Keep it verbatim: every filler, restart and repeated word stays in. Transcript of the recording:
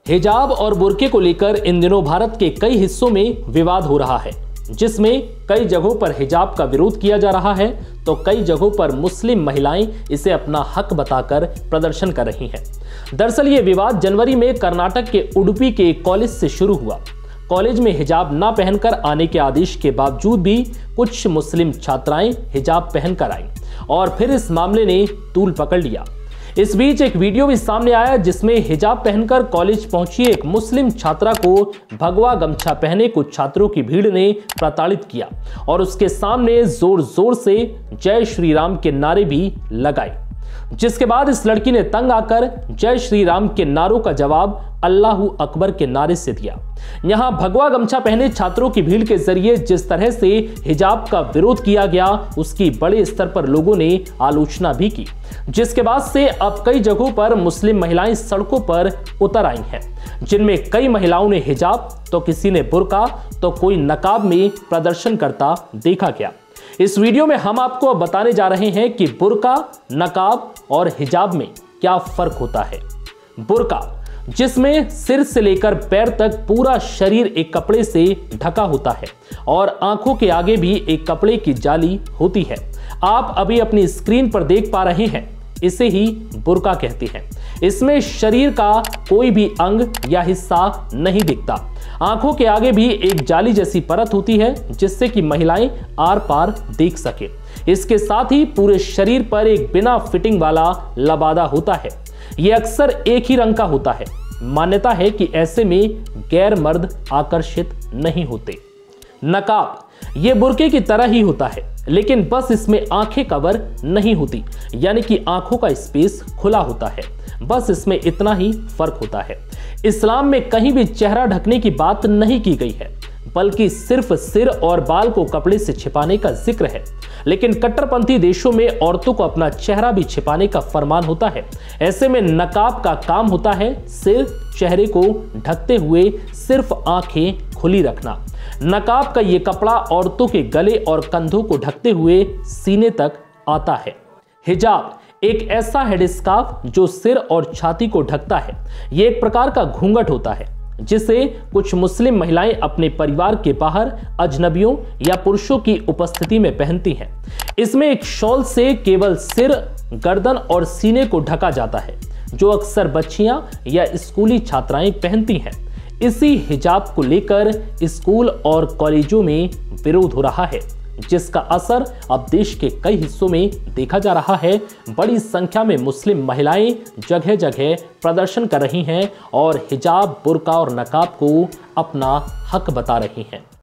हिजाब और बुर्के को लेकर इन दिनों भारत के कई हिस्सों में विवाद हो रहा है, जिसमें कई जगहों पर हिजाब का विरोध किया जा रहा है तो कई जगहों पर मुस्लिम महिलाएं इसे अपना हक बताकर प्रदर्शन कर रही हैं। दरअसल ये विवाद जनवरी में कर्नाटक के उडुपी के एक कॉलेज से शुरू हुआ। कॉलेज में हिजाब ना पहनकर आने के आदेश के बावजूद भी कुछ मुस्लिम छात्राएं हिजाब पहनकर आईं और फिर इस मामले ने तूल पकड़ लिया। इस बीच एक वीडियो भी सामने आया जिसमें हिजाब पहनकर कॉलेज पहुंची एक मुस्लिम छात्रा को भगवा गमछा पहने कुछ छात्रों की भीड़ ने प्रताड़ित किया और उसके सामने जोर जोर से जय श्री राम के नारे भी लगाए, जिसके बाद इस लड़की ने तंग आकर जय श्री राम के नारों का जवाब अल्लाहू अकबर के नारे से दिया। यहां भगवा गमछा पहने छात्रों की भीड़ के जरिए जिस तरह से हिजाब का विरोध किया गया उसकी बड़े स्तर पर लोगों ने आलोचना भी की, जिसके बाद से अब कई जगहों पर मुस्लिम महिलाएं सड़कों पर उतर आई हैं, जिनमें कई महिलाओं ने हिजाब तो किसी ने बुर्का तो कोई नकाब में प्रदर्शन करता देखा गया। इस वीडियो में हम आपको अब बताने जा रहे हैं कि बुर्का, नकाब और हिजाब में क्या फर्क होता है। बुर्का, जिसमें सिर से लेकर पैर तक पूरा शरीर एक कपड़े से ढका होता है और आंखों के आगे भी एक कपड़े की जाली होती है। आप अभी अपनी स्क्रीन पर देख पा रहे हैं, इसे ही बुर्का कहते हैं। इसमें शरीर का कोई भी अंग या हिस्सा नहीं दिखता। आंखों के आगे भी एक जाली जैसी परत होती है जिससे कि महिलाएं आर पार देख सके। इसके साथ ही पूरे शरीर पर एक बिना फिटिंग वाला लबादा होता है। यह अक्सर एक ही रंग का होता है। मान्यता है कि ऐसे में गैर मर्द आकर्षित नहीं होते। नकाब, यह बुर्के की तरह ही होता है, लेकिन बस इसमें आंखें कवर नहीं होती, यानी कि आंखों का स्पेस खुला होता है। बस इसमें इतना ही फर्क होता है। इस्लाम में कहीं भी चेहरा ढकने की बात नहीं की गई है, बल्कि सिर्फ सिर और बाल को कपड़े से छिपाने का जिक्र है। लेकिन कट्टरपंथी देशों में औरतों को अपना चेहरा भी छिपाने का फरमान होता है। ऐसे में नकाब का काम होता है सिर, चेहरे को ढकते हुए सिर्फ आंखें खुली रखना। नकाब का ये कपड़ा औरतों के गले और कंधों को ढकते हुए सीने तक आता है। हिजाब एक ऐसा हेडस्कार्फ जो सिर और छाती को ढकता है। यह एक प्रकार का घूंघट होता है जिसे कुछ मुस्लिम महिलाएं अपने परिवार के बाहर अजनबियों या पुरुषों की उपस्थिति में पहनती हैं। इसमें एक शॉल से केवल सिर, गर्दन और सीने को ढका जाता है, जो अक्सर बच्चियां या स्कूली छात्राएं पहनती हैं। इसी हिजाब को लेकर स्कूल और कॉलेजों में विरोध हो रहा है, जिसका असर अब देश के कई हिस्सों में देखा जा रहा है। बड़ी संख्या में मुस्लिम महिलाएं जगह जगह प्रदर्शन कर रही हैं और हिजाब, बुर्का और नकाब को अपना हक बता रही हैं।